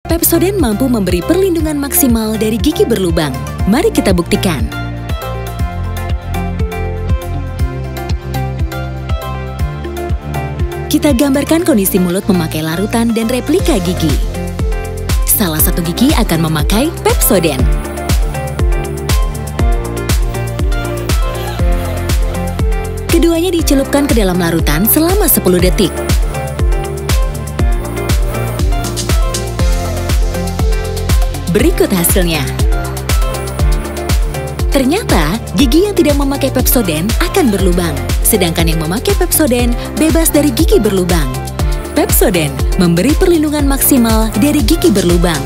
Pepsodent mampu memberi perlindungan maksimal dari gigi berlubang. Mari kita buktikan. Kita gambarkan kondisi mulut memakai larutan dan replika gigi. Salah satu gigi akan memakai Pepsodent. Keduanya dicelupkan ke dalam larutan selama 10 detik. Berikut hasilnya. Ternyata, gigi yang tidak memakai Pepsodent akan berlubang, sedangkan yang memakai Pepsodent bebas dari gigi berlubang. Pepsodent memberi perlindungan maksimal dari gigi berlubang.